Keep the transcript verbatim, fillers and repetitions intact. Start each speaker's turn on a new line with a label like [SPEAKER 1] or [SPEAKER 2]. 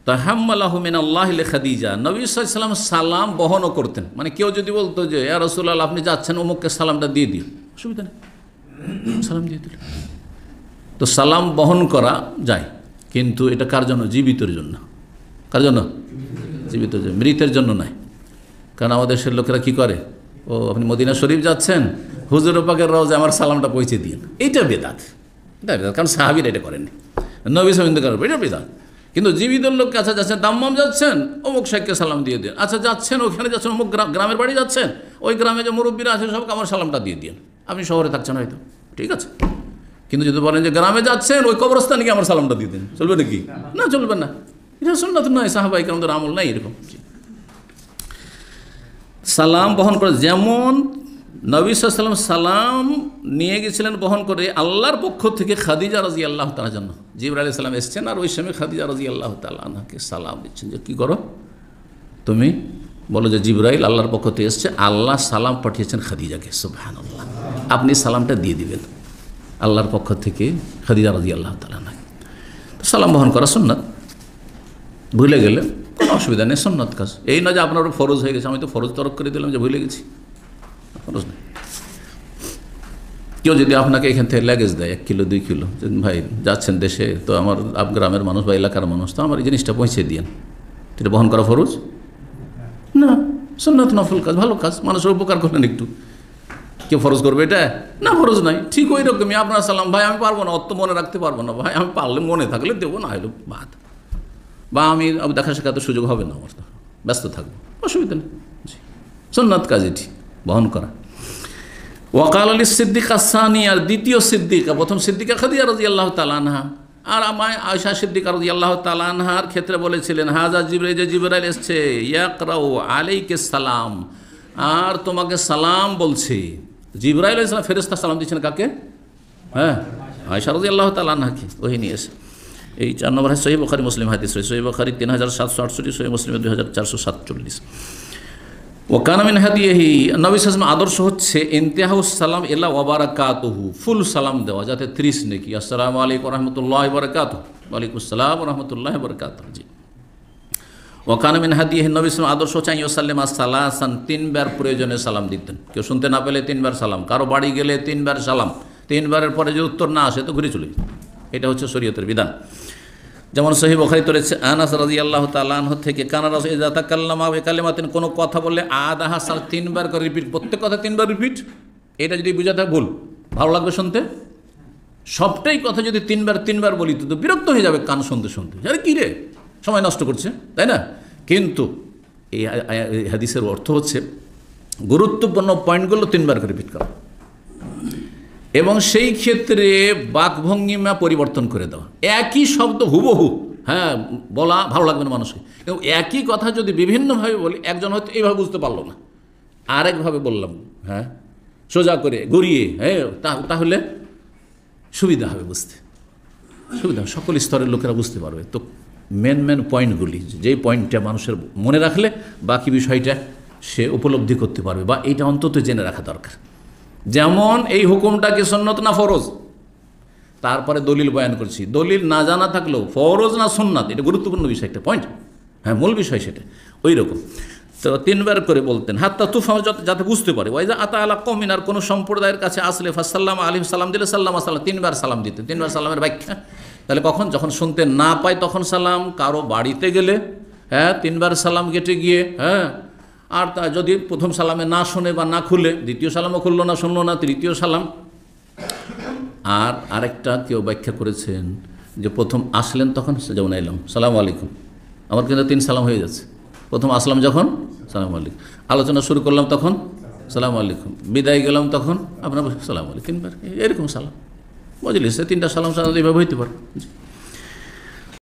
[SPEAKER 1] তাহাম্মালাহু মিনাল্লাহি লিখাদিজা, নবী সাল্লাল্লাহু আলাইহি ওয়াসাল্লাম সালাম বহনও করতেন। মানে কেউ যদি বলতো যে ইয়া রাসূলুল্লাহ আপনি যাচ্ছেন অমুককে সালামটা দিয়ে দিন, অসুবিধা নেই, সালাম দিয়ে দিল। তো সালাম বহন করা যায়, কিন্তু এটা কার জন্য? জীবিতের জন্য। কার জন্য? জীবিতের জন্য, মৃতের জন্য নয়। কারণ আমাদের দেশের লোকেরা কি করে, ও আপনি মদিনা শরীফ যাচ্ছেন, হুজুর পাকের রওজায় আমার সালামটা পৌঁছে দিন, এইটা বেদাত। এটা বেদাত, কারণ সাহাবীরা এটা করেননি, নবী সাল্লাল্লাহু আলাইহি ওয়াসাল্লাম এটা বেদাত। কিন্তু জীবিত লোককে, আচ্ছা যাচ্ছেন দাম্মাম যাচ্ছেন, অমুক শেখকে সালাম দিয়ে দিন। আচ্ছা যাচ্ছেন ওখানে যাচ্ছেন, অমুক গ্রামের বাড়ি যাচ্ছেন, ওই গ্রামে যে মুরব্বীরা আছে সবকে আমার সালামটা দিয়ে দিন। আপনি শহরে থাকছেন হয়তো, ঠিক আছে। কিন্তু যদি বলেন যে গ্রামে যাচ্ছেন, ওই কবরস্থানে গিয়ে আমার সালামটা দিয়ে দিন, চলবে নাকি? না, চলবে না। এটা সুন্নাত নয়, সাহাবায়ে কেরামদের আমল নাই এরকম। সালাম বহন করে, যেমন নবী সাল্লাল্লাহু আলাইহি ওয়াসাল্লাম সালাম নিয়ে গেছিলেন বহন করে আল্লাহর পক্ষ থেকে খাদিজা রাদিয়াল্লাহু তাআলার জন্য। জিবরাইল আলাইহিস সালাম এসেছেন, আর ওই সময় খাদিজা রাদিয়াল্লাহু তাআলা আনহাকে সালাম দিচ্ছেন যে কী করো তুমি, বলো যে জিবরাইল আল্লাহর পক্ষ থেকে এসছে, আল্লাহ সালাম পাঠিয়েছেন খাদিজাকে, সুবহানাল্লাহ, আপনি সালামটা দিয়ে দিবেন আল্লাহর পক্ষ থেকে খাদিজা রাদিয়াল্লাহু তাআলা আনহাকে। তো সালাম বহন করা সুন্নাত, ভুলে গেলে কোনো অসুবিধা নেই, সুন্নাত কাজ। এই না যে আপনার ফরজ হয়ে গেছে, আমি তো ফরজ তরক করে দিলাম যে ভুলে গেছি, ফরজ নেই। কেউ যদি আপনাকে এখান থেকে ল্যাগেজ দেয় এক কিলো দুই কিলো, ভাই যাচ্ছেন দেশে, তো আমার আপ গ্রামের মানুষ বা এলাকার মানুষ, তো আমার এই জিনিসটা পৌঁছে দিন, এটা বহন করা ফরজ না, সুন্নাত নফল কাজ, ভালো কাজ, মানুষের উপকার করলেন একটু। কেউ ফরজ করবে এটা? না, ফরজ নাই। ঠিক ওই রকমই আপনার সালাম, ভাই আমি পারবো না, অত মনে রাখতে পারবো না, ভাই আমি পারলে মনে থাকলে দেবো, না হলো বাদ, বা আমি দেখা শেখাতে সুযোগ হবে না, আমার ব্যস্ত থাকবো, অসুবিধা নেই। সুন্নাত কাজ এটি বহন করা। ওয়াকাল আলী সিদ্দিকা সানি, আর দ্বিতীয় সিদ্দিকা, প্রথম সিদ্দিকা খাদিজা রাদিয়াল্লাহু তাআলা আনহা, আর আমায় আয়েশা সিদ্দিকা রাদিয়াল্লাহু তাআলা আনহার ক্ষেত্রে বলেছিলেন হাজা জিবরাইল, যে জিবরাইল এসছে, ইয়াকরাউ আলাইকা সালাম, আর তোমাকে সালাম বলছে। জিবরাইল আলাইহিস সালাম ফেরেশতা সালাম দিচ্ছেন কাকে? হ্যাঁ, আয়েশা রাদিয়াল্লাহু তাআলা আনহাকে, ওহি নিয়ে এসে। এই চার নম্বর সহিহ বুখারী মুসলিম হাদিস, সহিহ বুখারী তিন হাজার সাতশো আটষট্টি, সহিহ মুসলিম দুই হাজার চারশো সাতচল্লিশ। ওয়াকানা মিন হাদিহি, নবী সাল্লাল্লাহু আলাইহি ওয়াসাল্লাম আদর্শ হচ্ছে ইনতিহাউস সালাম ইলা ওয়া বারাকাতুহু, ফুল সালাম দেওয়া, যাতে ত্রিশ নেকি, আসসালামু আলাইকুম ওয়া রাহমাতুল্লাহি ওয়া বারাকাতুহু, ওয়া আলাইকুম আসসালাম ওয়া রাহমাতুল্লাহি ওয়া বারাকাতুহু। জি, ওয়াকানা মিন হাদিহি, নবী সাল্লাল্লাহু আলাইহি ওয়াসাল্লাম আদর্শ হচ্ছে ইউসাল্লিমা সালাসান, তিনবার প্রয়োজনে সালাম দিতেন। কেউ শুনতে না পেলে তিনবার সালাম, কারো বাড়ি গেলে তিনবার সালাম, তিনবারের পরে যদি উত্তর না আসে তো ঘুরে চলে যেত। এটা হচ্ছে শরীয়তের বিধান। যেমন সহিহ বুখারীতে রয়েছে আনাস রাদিয়াল্লাহু তাআলা আনহু থেকে, কানা রাসূল ইযা তাকাল্লামা বিকালিমাতিন, কোনো কথা বললে আদাহা সাল, তিনবার করে রিপিট, প্রত্যেক কথা তিনবার রিপিট। এটা যদি বুঝাতে ভুল, ভালো লাগবে শুনতে, সবটাই কথা যদি তিনবার তিনবার বলি তো বিরক্ত হয়ে যাবে কান শুনতে শুনতে, আরে কী রে সময় নষ্ট করছে, তাই না? কিন্তু এই হাদিসের অর্থ হচ্ছে গুরুত্বপূর্ণ পয়েন্টগুলো তিনবার করে রিপিট করা, এবং সেই ক্ষেত্রে বাকভঙ্গিমা পরিবর্তন করে দেওয়া। একই শব্দ হুবহু হ্যাঁ বলা ভালো লাগবে না মানুষকে, এবং একই কথা যদি বিভিন্নভাবে বলি, একজন হয়তো এইভাবে বুঝতে পারলো না, আরেকভাবে বললাম, হ্যাঁ সোজা করে ঘুরিয়ে, হ্যাঁ তাহলে সুবিধা হবে বুঝতে, সুবিধা সকল স্তরের লোকেরা বুঝতে পারবে। তো মেন মেন পয়েন্টগুলি, যেই পয়েন্টটা মানুষের মনে রাখলে বাকি বিষয়টা সে উপলব্ধি করতে পারবে, বা এইটা অন্তত জেনে রাখা দরকার। যেমন এই হুকুমটা কি সুন্নত না ফরজ, তারপরে দলিল বয়ান করছি, দলিল না জানা থাকলেও ফরজ না সুন্নাত, এটা গুরুত্বপূর্ণ বিষয়, একটা পয়েন্ট, হ্যাঁ মূল বিষয় সেটা, ওই রকম। তো তিনবার করে বলতেন, হাত্তা তুফা, যাতে বুঝতে পারে। ওয়াইজা আতা আলা কওমিন, আর কোনো সম্প্রদায়ের কাছে আসলে ফাসাল্লাম আলাইহি সালাম দিলে সাল্লাম সাল্লাম, তিনবার সালাম দিতেন। তিনবার সালামের ব্যাখ্যা, তাহলে কখন, যখন শুনতে না পায় তখন সালাম, কারো বাড়িতে গেলে হ্যাঁ তিনবার সালাম কেটে গিয়ে, হ্যাঁ আর তা যদি প্রথম সালামে না শোনে বা না খুলে, দ্বিতীয় সালামও খুললো না, শুনলো না, তৃতীয় সালাম। আর আরেকটা কেউ ব্যাখ্যা করেছেন যে প্রথম আসলেন তখন যেমন এলাম সালাম আলাইকুম, আমার কিন্তু তিন সালাম হয়ে যাচ্ছে। প্রথম আসলাম যখন সালাম আলাইকুম, আলোচনা শুরু করলাম তখন সালাম আলাইকুম, বিদায় গেলাম তখন আপনার সালাম আলাইকুম, তিনবার এরকম সালাম, বুঝলি, সে তিনটা সালাম সালাম এইভাবে হইতে পারে।